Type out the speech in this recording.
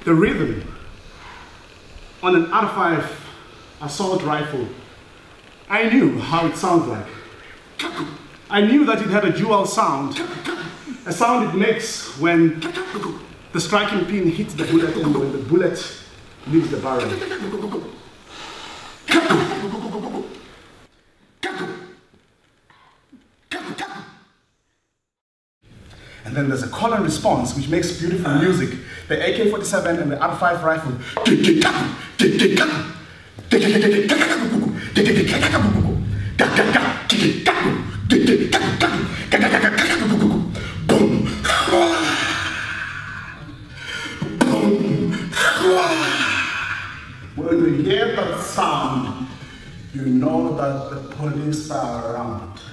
the rhythm on an R5 assault rifle, I knew how it sounds like. I knew that it had a dual sound, a sound it makes when the striking pin hits the bullet and when the bullet leaves the barrel. And then there's a call and response which makes beautiful music. The AK-47 and the R5 rifle. Boom. When you hear that sound, you know that the police are around.